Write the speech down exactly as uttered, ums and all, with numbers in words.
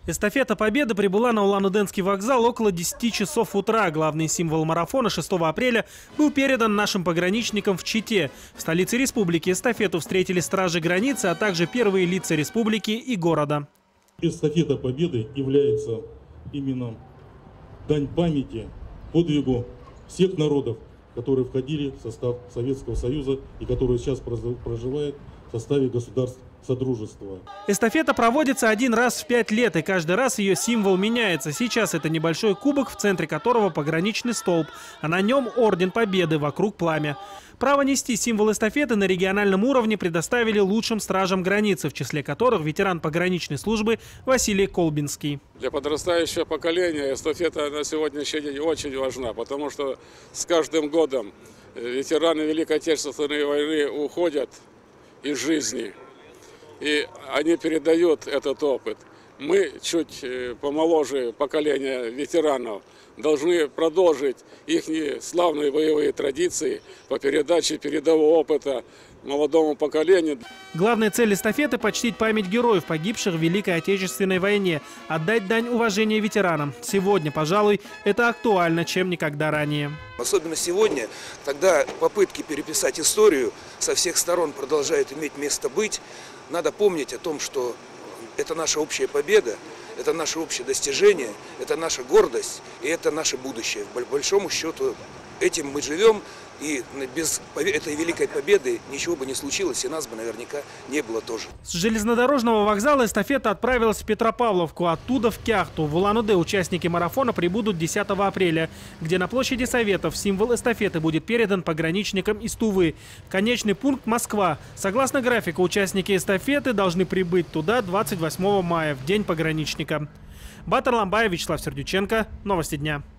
Эстафета Победы прибыла на Улан-Удэнский вокзал около десяти часов утра. Главный символ марафона шестого апреля был передан нашим пограничникам в Чите. В столице республики эстафету встретили стражи границы, а также первые лица республики и города. Эстафета Победы является именно дань памяти подвигу всех народов, которые входили в состав Советского Союза и которые сейчас проживают в составе государств Содружества. Эстафета проводится один раз в пять лет, и каждый раз ее символ меняется. Сейчас это небольшой кубок, в центре которого пограничный столб, а на нем орден Победы, вокруг пламя. Право нести символ эстафеты на региональном уровне предоставили лучшим стражам границы, в числе которых ветеран пограничной службы Василий Колбинский. Для подрастающего поколения эстафета на сегодняшний день очень важна, потому что с каждым годом ветераны Великой Отечественной войны уходят из жизни. И они передают этот опыт. Мы, чуть помоложе поколения ветеранов, должны продолжить их славные боевые традиции по передаче передового опыта молодому поколению. Главная цель эстафеты – почтить память героев, погибших в Великой Отечественной войне, отдать дань уважения ветеранам. Сегодня, пожалуй, это актуально, чем никогда ранее. Особенно сегодня, когда попытки переписать историю со всех сторон продолжают иметь место быть, надо помнить о том, что это наша общая победа, это наше общее достижение, это наша гордость и это наше будущее. По большому счету этим мы живем, и без этой великой победы ничего бы не случилось, и нас бы наверняка не было тоже. С железнодорожного вокзала эстафета отправилась в Петропавловку, оттуда в Кяхту. В Улан-Удэ участники марафона прибудут десятого апреля, где на площади Советов символ эстафеты будет передан пограничникам из Тувы. Конечный пункт – Москва. Согласно графику, участники эстафеты должны прибыть туда двадцать восьмого мая, в День пограничника. Батар Ламбаев, Вячеслав Сердюченко. Новости дня.